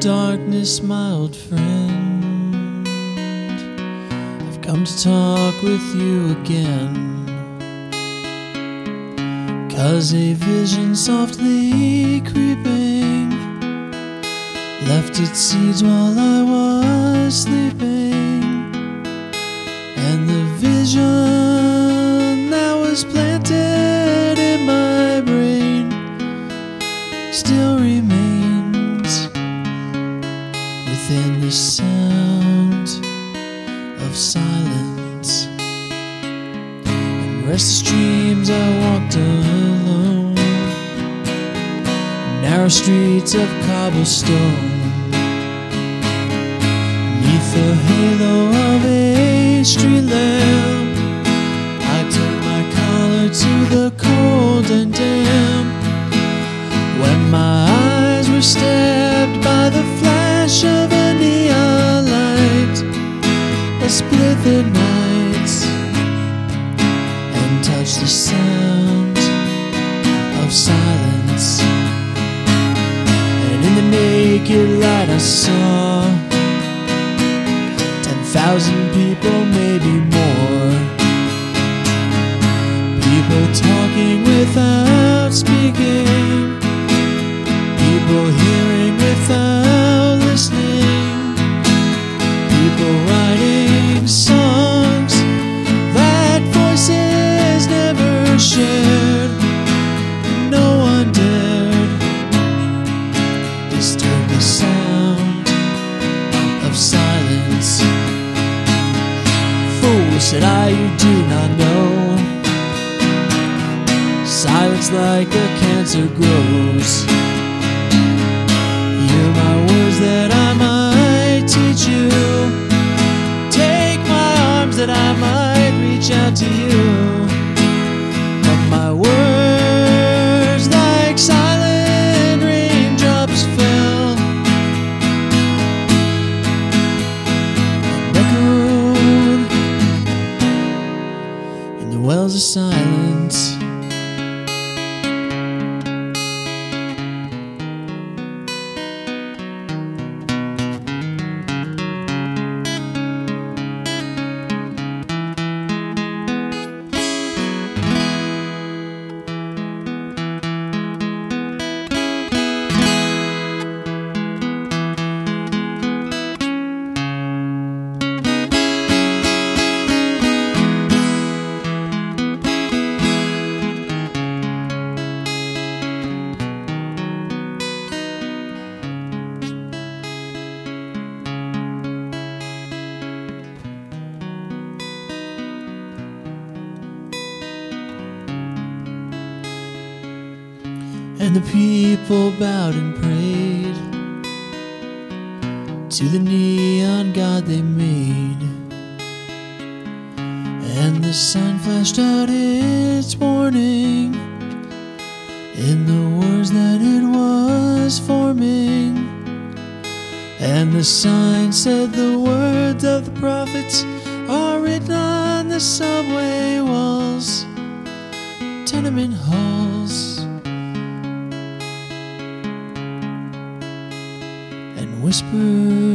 darkness, my old friend, I've come to talk with you again, 'cause a vision softly creeping left its seeds while I was sleeping, and the vision that was planted in my brain still remains within the sound of silence. And restless dreams I walked alone, narrow streets of cobblestone, neath the halo of a street lamp. I turned my collar to the cold and damp, when my eyes were stabbed by the flash of a neon light that split the night and touched the sound of silence. And in the naked light I saw 10,000 people, maybe more, people talking without speaking, people hearing without listening, people writing songs that voices never shared. No one dared disturb the sound of silence. Fool, said I, you do not know, silence like a cancer grows. Hear my words that I might teach you, take my arms that I might reach out to you, but my words like silent raindrops fell and echoed in the wells of silence. And the people bowed and prayed to the neon god they made, and the sign flashed out its warning in the words that it was forming. And the sign said, the words of the prophets are written on the subway walls, tenement halls, and whispered